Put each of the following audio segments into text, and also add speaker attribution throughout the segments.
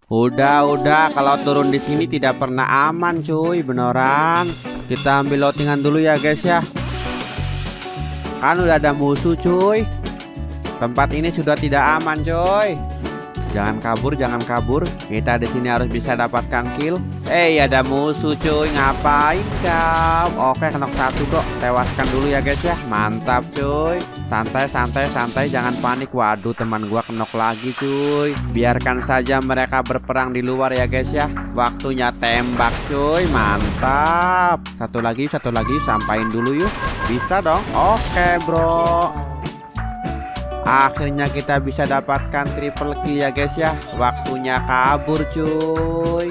Speaker 1: Udah, kalau turun di sini tidak pernah aman, cuy, beneran. Kita ambil loatingan dulu ya, guys ya. Kan udah ada musuh, cuy. Tempat ini sudah tidak aman, cuy. Jangan kabur. Kita di sini harus bisa dapatkan kill. Ada musuh, cuy. Ngapain kau? Oke, knock satu, bro. Tewaskan dulu ya, guys ya. Mantap, cuy. Santai, jangan panik. Waduh, teman gua knock lagi, cuy. Biarkan saja mereka berperang di luar ya, guys ya. Waktunya tembak, cuy. Mantap. Satu lagi. Sampain dulu yuk. Bisa dong. Oke, bro. Akhirnya kita bisa dapatkan triple kill ya, guys ya. Waktunya kabur, cuy.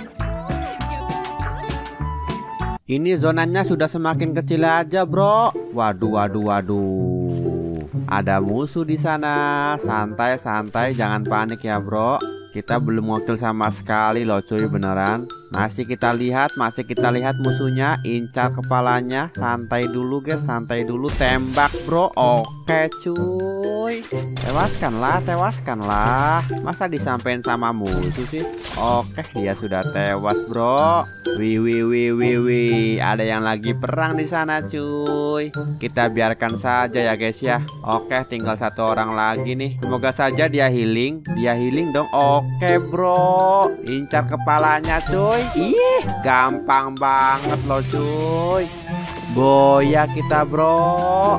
Speaker 1: Ini zonanya sudah semakin kecil aja, bro. Waduh. Ada musuh di sana. Santai, jangan panik ya, bro. Kita belum ngokill sama sekali loh, cuy, beneran. Masih kita lihat musuhnya. Incar kepalanya. Santai dulu, guys, tembak, bro. Oke, cuy. Tewaskanlah. Masa disampein sama musuh sih? Oke, dia sudah tewas, bro. Wih. Ada yang lagi perang di sana, cuy. Kita biarkan saja ya, guys ya. Oke, tinggal satu orang lagi nih. Semoga saja dia healing dong. Oke, bro. Incar kepalanya, cuy. Ih, gampang banget loh, cuy. Boya kita, bro.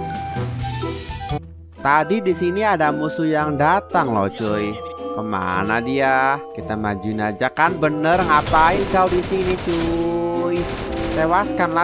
Speaker 1: Tadi di sini ada musuh yang datang loh, cuy. Kemana dia? Kita majuin aja, kan bener. Ngapain kau di sini, cuy? Tewaskanlah.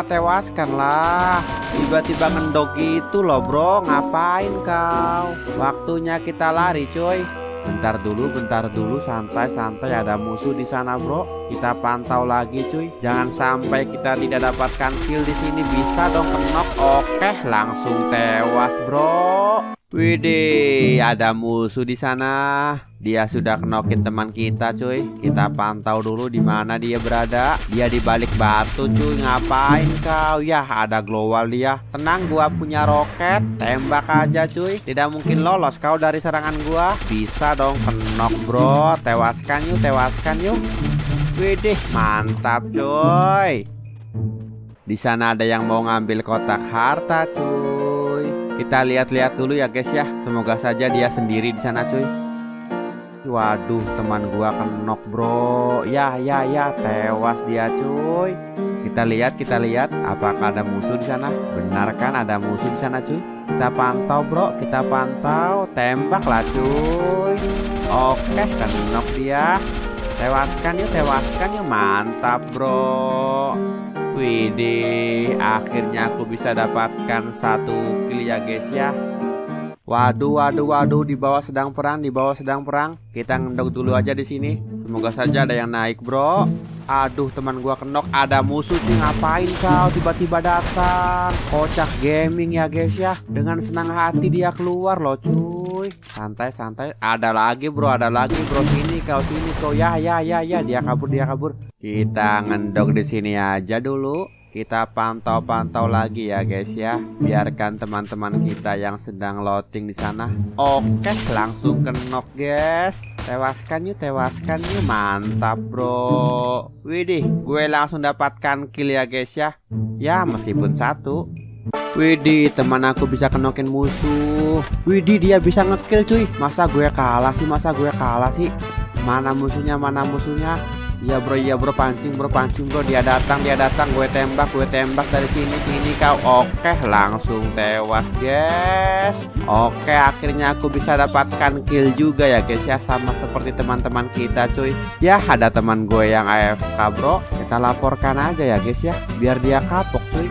Speaker 1: Tiba-tiba ngendog gitu loh, bro. Ngapain kau? Waktunya kita lari, cuy. Bentar dulu, santai. Ada musuh di sana, bro. Kita pantau lagi, cuy. Jangan sampai kita tidak dapatkan kill di sini. Bisa dong knock. Oke, langsung tewas, bro. Widih, ada musuh di sana. Dia sudah knokin teman kita, cuy. Kita pantau dulu di mana dia berada. Dia di balik batu, cuy. Ngapain kau? Yah, ada global dia. Tenang, gua punya roket. Tembak aja, cuy. Tidak mungkin lolos kau dari serangan gua. Bisa dong knock, bro. Tewaskan yuk. Widih, mantap, cuy. Di sana ada yang mau ngambil kotak harta, cuy. Kita lihat dulu ya, guys ya. Semoga saja dia sendiri di sana, cuy. Waduh, teman gua knock, bro. Ya, tewas dia, cuy. Kita lihat apakah ada musuh di sana. Benar kan ada musuh di sana, cuy. Kita pantau, bro. Tembak lah, cuy. Oke, knock dia. Tewaskan yuk. Mantap, bro. Widih, akhirnya aku bisa dapatkan satu kill ya, guys ya. Waduh, di bawah sedang perang. Kita ngendok dulu aja di sini. Semoga saja ada yang naik, bro. Aduh, teman gua kenok. Ada musuh, cuy. Ngapain kau tiba-tiba datang? Kocak gaming ya, guys ya. Dengan senang hati dia keluar loh, cuy. Santai. Ada lagi, bro. Sini kau. Ya. Dia kabur. Kita ngendok di sini aja dulu. Kita pantau lagi ya, guys ya. Biarkan teman-teman kita yang sedang loading di sana. Oke, langsung knock, guys. Tewaskan yuk. Mantap, bro. Widih, gue langsung dapatkan kill ya, guys ya. Ya, meskipun satu. Widih, teman aku bisa knokin musuh. Widih, dia bisa ngekill, cuy. Masa gue kalah sih? Mana musuhnya? Iya bro, pancing bro. Dia datang. Gue tembak dari sini kau. Oke, langsung tewas, guys. Oke, akhirnya aku bisa dapatkan kill juga ya, guys ya. Sama seperti teman-teman kita, cuy. Ya, ada teman gue yang AFK, bro. Kita laporkan aja ya, guys ya. Biar dia kapok, cuy.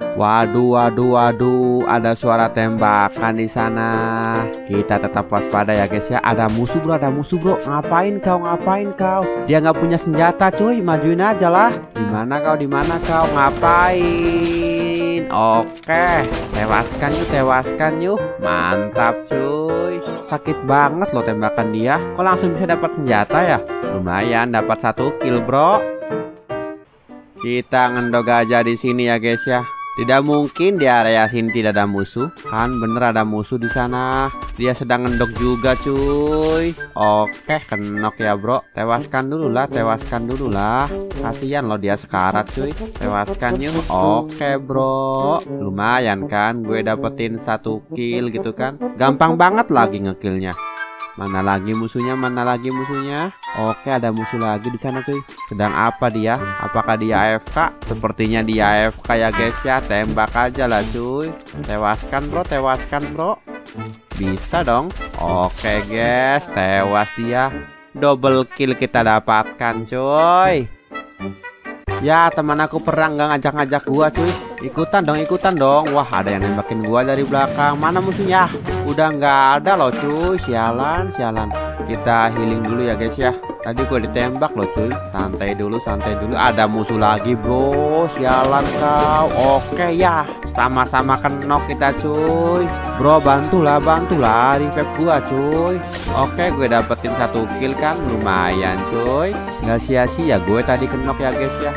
Speaker 1: Waduh, ada suara tembakan di sana. Kita tetap waspada ya, guys ya. Ada musuh, bro. Ngapain kau? Dia nggak punya senjata, cuy. Majuin aja lah. Di mana kau? Ngapain? Oke, tewaskan yuk. Mantap, cuy. Sakit banget loh tembakan dia. Kok langsung bisa dapat senjata ya? Lumayan, dapat satu kill, bro. Kita ngendog aja di sini ya, guys ya. Tidak mungkin di area sini tidak ada musuh. Kan bener ada musuh di sana. Dia sedang ngendok juga cuy. Oke, kenok ya bro. Tewaskan dulu lah. Kasihan loh dia sekarat cuy. Tewaskan yuk. Oke bro. Lumayan kan gue dapetin 1 kill gitu kan. Gampang banget lagi ngekillnya. Mana lagi musuhnya? Oke, ada musuh lagi di sana cuy. Sedang apa dia? Apakah dia AFK? Sepertinya dia AFK ya guys ya. Tembak aja lah cuy. Tewaskan bro. Bisa dong. Oke guys, tewas dia. Double kill kita dapatkan cuy. Ya teman aku perang gak ngajak-ngajak gua cuy. Ikutan dong. Wah, ada yang nembakin gua dari belakang. Mana musuhnya? Udah nggak ada loh cuy. Sialan. Kita healing dulu ya guys ya. Tadi gua ditembak loh cuy. Santai dulu. Ada musuh lagi bro. Sialan kau. Oke ya. Sama-sama kenok kita cuy. Bro bantulah revive gua cuy. Oke, gue dapetin 1 kill kan. Lumayan cuy. Nggak sia-sia gue tadi kenok ya guys ya.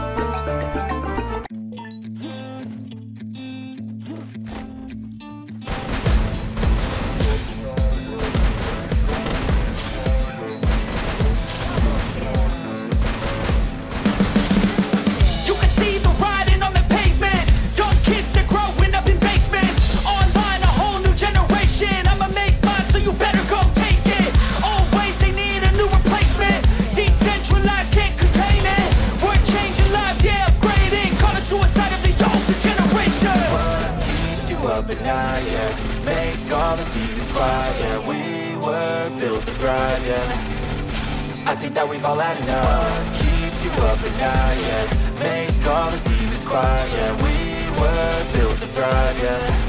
Speaker 2: But not yet. Make all the demons quiet. Yeah, we were built to thrive. Yeah, I think that we've all had enough. Keeps you up at night. Yeah, make all the demons quiet. Yeah, we were built to thrive. Yeah.